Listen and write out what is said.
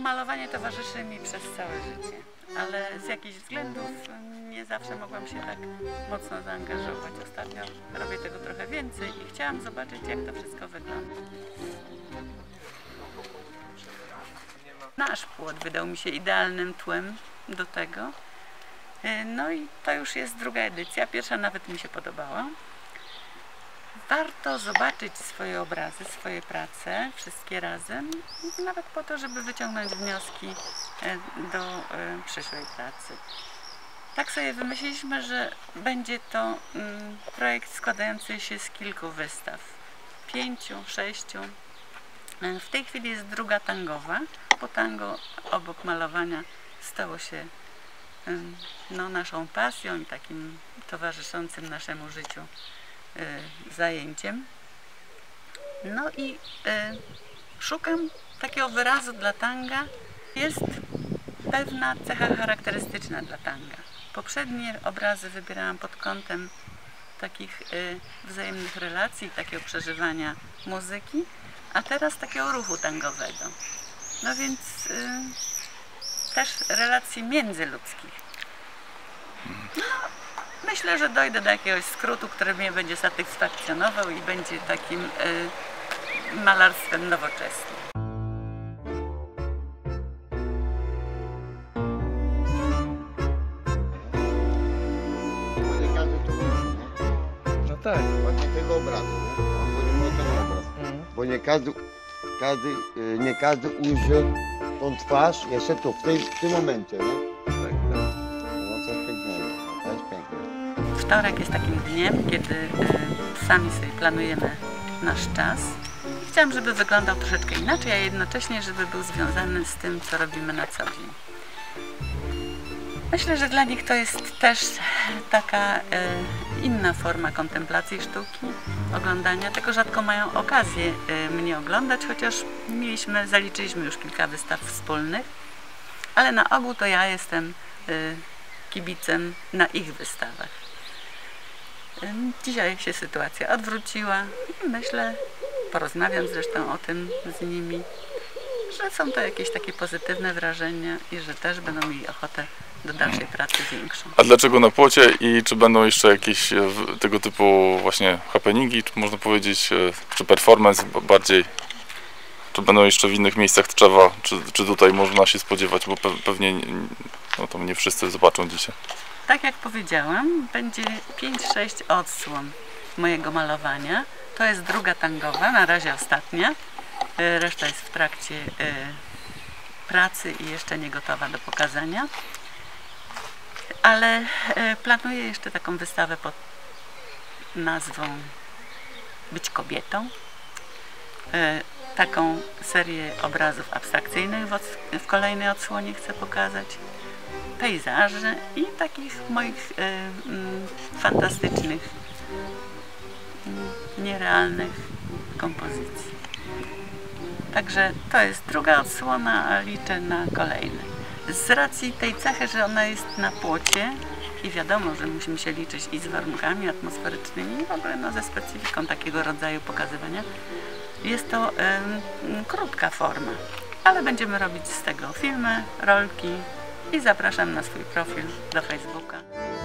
Malowanie towarzyszy mi przez całe życie, ale z jakichś względów nie zawsze mogłam się tak mocno zaangażować. Ostatnio robię tego trochę więcej i chciałam zobaczyć, jak to wszystko wygląda. Nasz płot wydał mi się idealnym tłem do tego. No i to już jest druga edycja, pierwsza nawet mi się podobała. Warto zobaczyć swoje obrazy, swoje prace, wszystkie razem, nawet po to, żeby wyciągnąć wnioski do przyszłej pracy. Tak sobie wymyśliliśmy, że będzie to projekt składający się z kilku wystaw, 5, 6. W tej chwili jest druga tangowa, bo tango obok malowania stało się naszą pasją i takim towarzyszącym naszemu życiu zajęciem. No i szukam takiego wyrazu dla tanga. Jest pewna cecha charakterystyczna dla tanga. Poprzednie obrazy wybierałam pod kątem takich wzajemnych relacji, takiego przeżywania muzyki, a teraz takiego ruchu tangowego. No więc też relacji międzyludzkich. No, myślę, że dojdę do jakiegoś skrótu, który mnie będzie satysfakcjonował i będzie takim malarstwem nowoczesnym. No tak. Właśnie tego obrazu, nie? Chodzi o ten obraz. Bo nie każdy ujrzy tą twarz jeszcze tu, w tym momencie, nie? Tak. No coś pięknego, to jest piękne. Wtorek jest takim dniem, kiedy sami sobie planujemy nasz czas. Chciałam, żeby wyglądał troszeczkę inaczej, a jednocześnie, żeby był związany z tym, co robimy na co dzień. Myślę, że dla nich to jest też taka inna forma kontemplacji sztuki, oglądania. Tego rzadko mają okazję mnie oglądać, chociaż zaliczyliśmy już kilka wystaw wspólnych, ale na ogół to ja jestem kibicem na ich wystawach. Dzisiaj się sytuacja odwróciła i myślę, porozmawiam zresztą o tym z nimi, że są to jakieś takie pozytywne wrażenia i że też będą mieli ochotę do dalszej pracy większą. A dlaczego na płocie i czy będą jeszcze jakieś tego typu właśnie happeningi, czy można powiedzieć, czy performance bardziej, czy będą jeszcze w innych miejscach Tczewa, czy tutaj można się spodziewać, bo pewnie no to nie wszyscy zobaczą dzisiaj. Tak jak powiedziałam, będzie 5-6 odsłon mojego malowania. To jest druga tangowa, na razie ostatnia. Reszta jest w trakcie pracy i jeszcze nie gotowa do pokazania. Ale planuję jeszcze taką wystawę pod nazwą Być kobietą. Taką serię obrazów abstrakcyjnych w kolejnej odsłonie chcę pokazać. Pejzaży i takich moich fantastycznych, nierealnych kompozycji. Także to jest druga odsłona, a liczę na kolejne. Z racji tej cechy, że ona jest na płocie i wiadomo, że musimy się liczyć i z warunkami atmosferycznymi i w ogóle no, ze specyfiką takiego rodzaju pokazywania, jest to krótka forma, ale będziemy robić z tego filmy, rolki i zapraszam na swój profil do Facebooka.